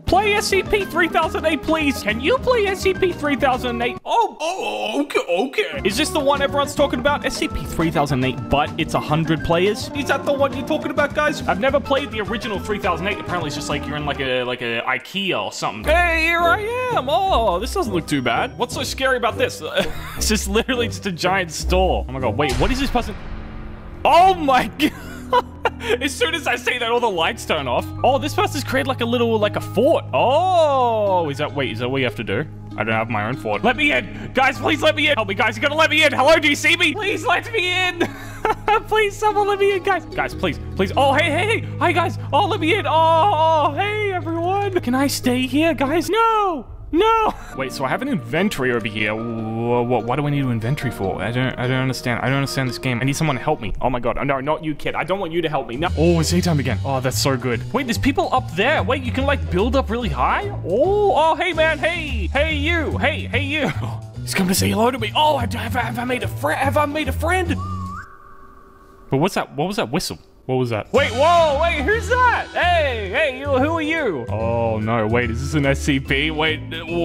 Play SCP-3008, please. Can you play SCP-3008? Oh, okay. Is this the one everyone's talking about? SCP-3008, but it's 100 players? Is that the one you're talking about, guys? I've never played the original 3008. Apparently, it's just like you're in like a IKEA or something. Hey, here I am. Oh, this doesn't look too bad. What's so scary about this? It's just literally just a giant store. Oh my god, wait, what is this person? Oh my god. As soon as I say that, all the lights turn off. Oh, this person's created like a little, like a fort. Oh, is that what you have to do? I don't have my own fort. Let me in. Guys, please let me in. Help me, guys. You gotta let me in. Hello, do you see me? Please let me in. Please, someone let me in, guys. Guys, please. Oh, hey. Hi, guys. Oh, let me in. Oh, hey, everyone. Can I stay here, guys? No. Wait, so I have an inventory over here. What do I need an inventory for? I don't understand. I don't understand this game. I need someone to help me. Oh my god. No, not you, kid. I don't want you to help me. No. Oh, it's daytime again. Oh, that's so good. Wait, there's people up there. Wait, you can like build up really high? Oh, hey, man. Hey, you. Hey, you. Oh, he's coming to say hello to me. Oh, have I made a friend? Have I made a friend? But what's that? What was that whistle? What was that? Wait, whoa, wait, who's that? Hey, you, who are you? Oh, no, wait, is this an SCP? Wait,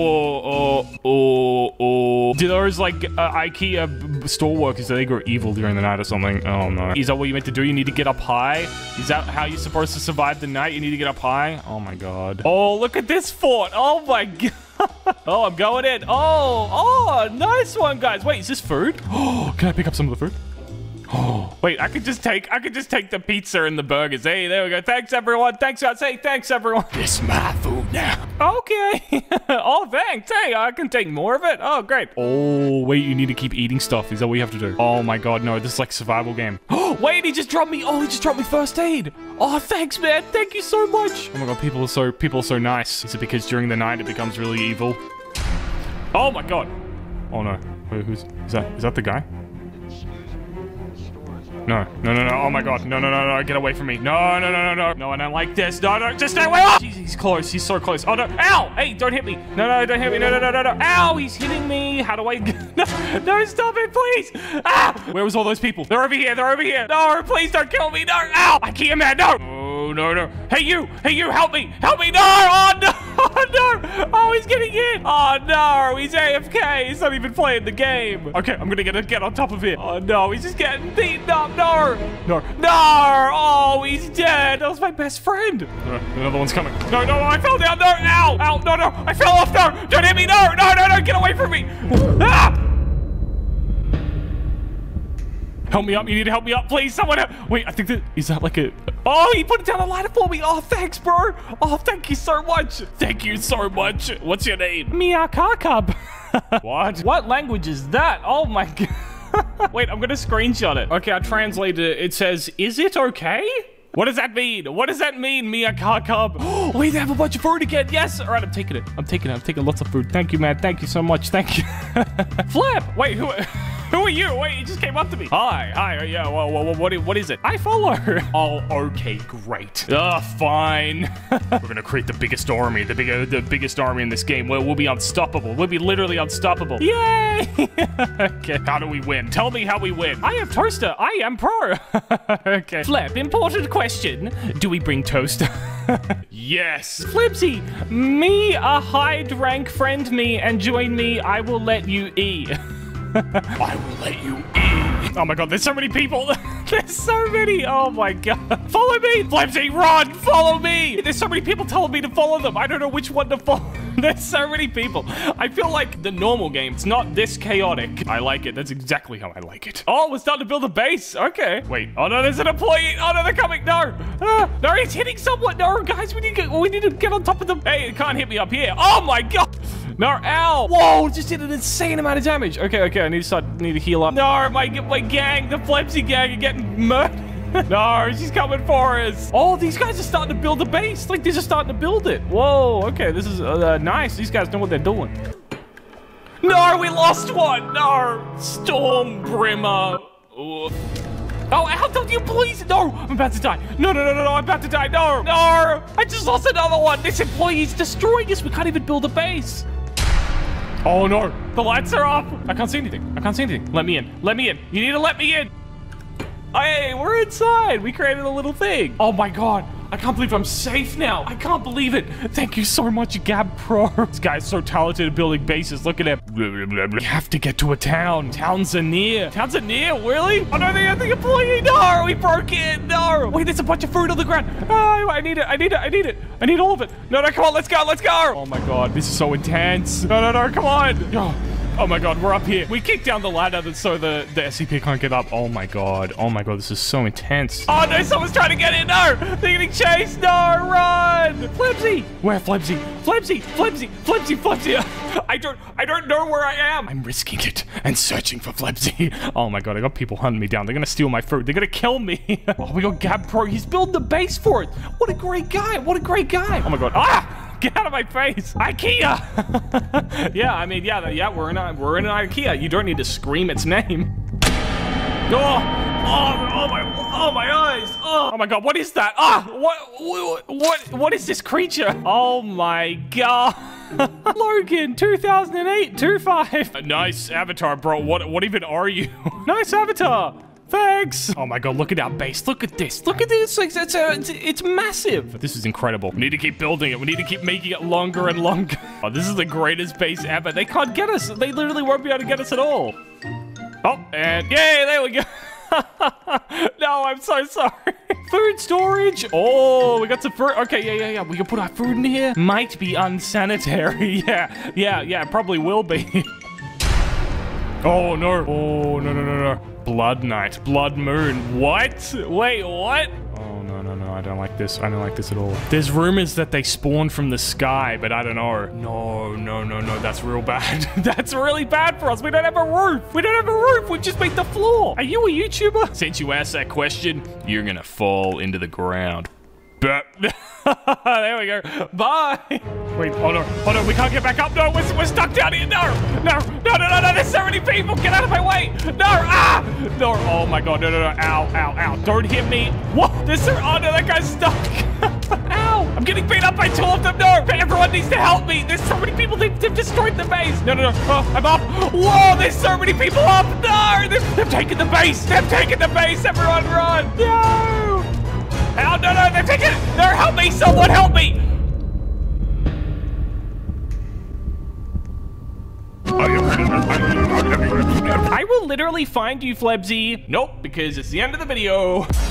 do those, like, IKEA store workers, do they grow evil during the night or something? Oh, no. Is that what you meant to do? You need to get up high? Is that how you're supposed to survive the night? You need to get up high? Oh, my god. Oh, look at this fort. Oh, my god. Oh, I'm going in. Oh, nice one, guys. Wait, is this food? Oh, can I pick up some of the food? Oh, wait, I could just take the pizza and the burgers. Hey, there we go. Thanks, everyone. Thanks, guys. Hey, thanks, everyone. This is my food now. Okay. Oh, thanks. Hey, I can take more of it. Oh, great. Oh, wait, you need to keep eating stuff. Is that what you have to do? Oh, my God, no. This is like a survival game. Oh, wait, he just dropped me. Oh, he just dropped me first aid. Oh, thanks, man. Thank you so much. Oh, my God, people are so nice. Is it because during the night it becomes really evil? Oh, my God. Oh, no. Wait, is that the guy? No. Oh my god. No. Get away from me. No. No, I don't like this. No. Just stay away. Oh, jeez, he's close. He's so close. Oh, no. Ow. Hey, don't hit me. No, don't hit me. No. Ow, he's hitting me. How do I... No, stop it, please. Ah, where was all those people? They're over here. No, please don't kill me. No. Ow. I can't, man. No. Oh, no. Hey, you, help me. No. Oh, no. Oh, no. Oh, he's getting hit. Oh, no. He's AFK. He's not even playing the game. Okay, I'm gonna get on top of it. Oh, no. He's just getting beaten up. No. Oh, he's dead. That was my best friend. Another one's coming. No. I fell down. No. Ow. No. I fell off. No. Don't hit me. No. Get away from me. Ah! Help me up. You need to help me up, please. Someone help. Wait, I think is that like a... Oh, he put it down a ladder for me. Oh, thanks, bro. Oh, thank you so much. What's your name? Miyakakab. What language is that? Oh, my God. Wait, I'm gonna screenshot it. Okay, I translated it. It says, is it okay? What does that mean? Miyakakab. Oh, wait, they have a bunch of food again. Yes. All right, I'm taking it. I'm taking lots of food. Thank you, man. Thank you so much. Thank you. Flip. Wait, who are you? Wait, you just came up to me. Hi. Yeah, well, what is it? I follow. Oh, okay, great. Fine. We're gonna create the biggest army, the biggest army in this game. We'll be unstoppable. We'll be literally unstoppable. Yay! Okay, how do we win? Tell me how we win. I have toaster. I am pro. Okay. Flip, important question. Do we bring toast? Yes. Flebsy, me a high-rank friend me and join me. I will let you eat. I will let you eat. Oh my god, there's so many people. There's so many. Oh my god. Follow me. Flebsy, run. Follow me. There's so many people telling me to follow them. I don't know which one to follow. There's so many people. I feel like the normal game, it's not this chaotic. I like it. That's exactly how I like it. Oh, we're starting to build a base. Okay. Wait. Oh no, there's an employee. Oh no, they're coming. No. No, he's hitting someone. No, guys, we need to get on top of them. Hey, it can't hit me up here. Oh my god. No, ow! Whoa, just did an insane amount of damage. Okay, I need to heal up. No, my gang, the Flebsy gang are getting murdered. No, she's coming for us. Oh, these guys are starting to build a base. Like, they're just starting to build it. Whoa, okay, this is nice. These guys know what they're doing. No, we lost one. No, Storm Brimmer. Oh, ow, don't you please? No, I'm about to die. No, I'm about to die. No, I just lost another one. This employee's destroying us. We can't even build a base. Oh no, the lights are off. I can't see anything. Let me in. You need to let me in. Hey, we're inside. We created a little thing. Oh my god. I can't believe I'm safe now. I can't believe it. Thank you so much, Gab Pro. This guy's so talented at building bases. Look at him. We have to get to a town. Towns are near. Towns are near? Really? Oh, no, the employee. No, we broke it. No. Wait, there's a bunch of food on the ground. Oh, I need it. I need it. I need it. I need all of it. No, come on. Let's go. Let's go. Oh, my God. This is so intense. No, come on. Oh my God, we're up here. We kicked down the ladder so the SCP can't get up. Oh my God, this is so intense. Oh no, someone's trying to get in. No, they're getting chased. No, run. Flebsy. Where Flebsy? Flebsy. I don't know where I am. I'm risking it and searching for Flebsy. Oh my God, I got people hunting me down. They're gonna steal my food. They're gonna kill me. Oh, we got Gab Pro. He's building the base for it. What a great guy. Oh my God. Ah! Get out of my face! IKEA! Yeah, I mean, yeah, we're in an IKEA. You don't need to scream its name. Oh my eyes! Oh my God, what is that? What is this creature? Oh my God! Logan, 2008, 25. Nice avatar, bro. What even are you? Nice avatar. Thanks! Oh my God, look at our base. Look at this. Look at this. It's massive. This is incredible. We need to keep building it. We need to keep making it longer and longer. Oh, this is the greatest base ever. They can't get us. They literally won't be able to get us at all. Oh, and yay, there we go. No, I'm so sorry. Food storage. Oh, we got some fruit. Okay, yeah. We can put our food in here. Might be unsanitary. Yeah, probably will be. Oh, no. Oh, no. Blood night, blood moon. What? Wait, what? Oh, no. I don't like this. I don't like this at all. There's rumors that they spawn from the sky, but I don't know. No. That's real bad. That's really bad for us. We don't have a roof. We just made the floor. Are you a YouTuber? Since you asked that question, you're gonna fall into the ground. But there we go. Bye. Wait, oh no, we can't get back up. No, we're stuck down here. No. There's so many people. Get out of my way. No, oh my God, no. Ow. Don't hit me. What? Oh no, that guy's stuck. Ow, I'm getting beat up by two of them. No, everyone needs to help me. There's so many people. They've destroyed the base. No. Oh, I'm up. Whoa, there's so many people up. No, they've taken the base. Everyone run. No. Oh, no, they're taking it! No, help me! Someone help me! I will literally find you, Flebsy. Nope, because it's the end of the video.